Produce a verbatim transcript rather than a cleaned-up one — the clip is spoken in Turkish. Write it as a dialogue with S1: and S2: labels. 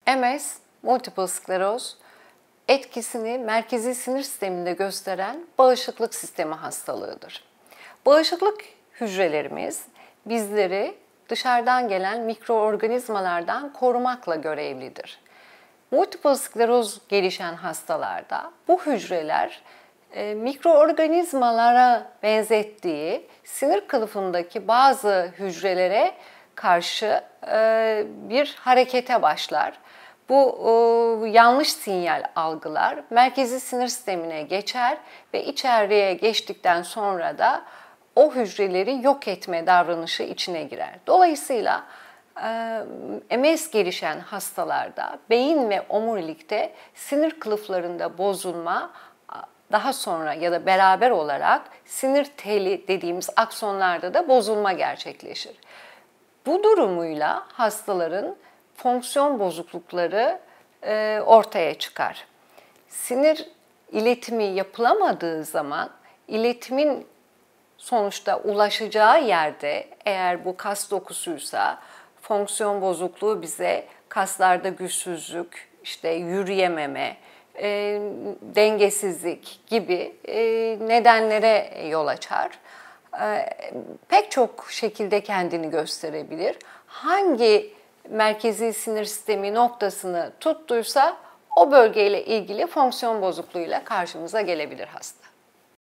S1: M S, multiple skleroz, etkisini merkezi sinir sisteminde gösteren bağışıklık sistemi hastalığıdır. Bağışıklık hücrelerimiz bizleri dışarıdan gelen mikroorganizmalardan korumakla görevlidir. Multiple skleroz gelişen hastalarda bu hücreler e, mikroorganizmalara benzettiği sinir kılıfındaki bazı hücrelere karşı e, bir harekete başlar. Bu e, yanlış sinyal algılar merkezi sinir sistemine geçer ve içeriye geçtikten sonra da o hücreleri yok etme davranışı içine girer. Dolayısıyla e, M S gelişen hastalarda beyin ve omurilikte sinir kılıflarında bozulma, daha sonra ya da beraber olarak sinir teli dediğimiz aksonlarda da bozulma gerçekleşir. Bu durumuyla hastaların fonksiyon bozuklukları e, ortaya çıkar. Sinir iletimi yapılamadığı zaman iletimin sonuçta ulaşacağı yerde, eğer bu kas dokusuysa, fonksiyon bozukluğu bize kaslarda güçsüzlük, işte yürüyememe, e, dengesizlik gibi e, nedenlere yol açar. E, pek çok şekilde kendini gösterebilir. Hangi merkezi sinir sistemi noktasını tuttuysa o bölgeyle ilgili fonksiyon bozukluğuyla karşımıza gelebilir hasta.